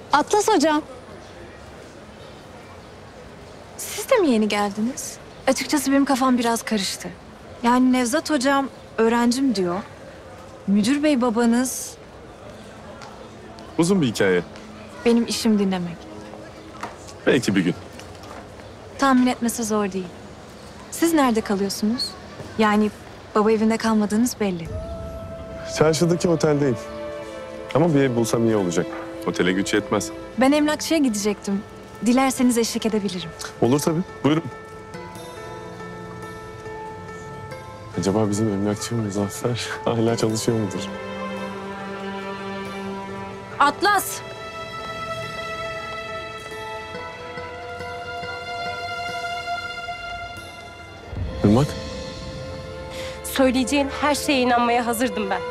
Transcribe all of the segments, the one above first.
Atlas hocam. Siz de mi yeni geldiniz? Açıkçası benim kafam biraz karıştı. Yani Nevzat hocam öğrencim diyor. Müdür bey babanız, Uzun bir hikaye. benim işim dinlemek. Belki bir gün. Tahmin etmesi zor değil. Siz nerede kalıyorsunuz? Yani baba evinde kalmadığınız belli. Çarşıdaki oteldeyim. Ama bir ev bulsam iyi olacak. Otele güç yetmez. Ben emlakçıya gidecektim. Dilerseniz eşlik edebilirim. Olur tabii. Buyurun. Acaba bizim emlakçı Muzaffer hala çalışıyor mudur? Atlas! Irmak. Söyleyeceğin her şeye inanmaya hazırdım ben.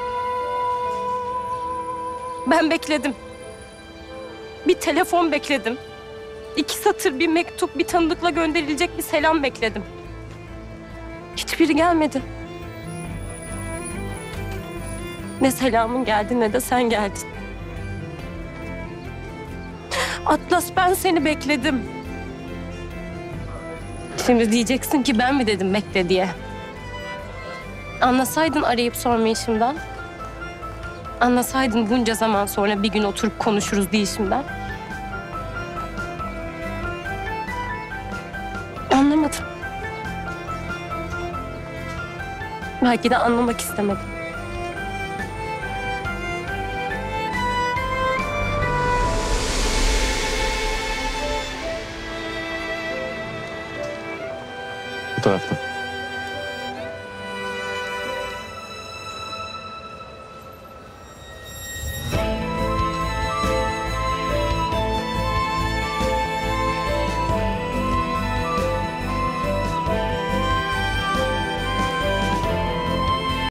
Ben bekledim. Bir telefon bekledim. 2 satır bir mektup, bir tanıdıkla gönderilecek bir selam bekledim. Hiçbiri gelmedi. Ne selamın geldi ne de sen geldin. Atlas, ben seni bekledim. Şimdi diyeceksin ki ben mi dedim bekle diye. Anlasaydın arayıp sormayışımdan. Anlasaydın bunca zaman sonra bir gün oturup konuşuruz deyişimden. Anlamadım. Belki de anlamak istemedim. Bu taraftan.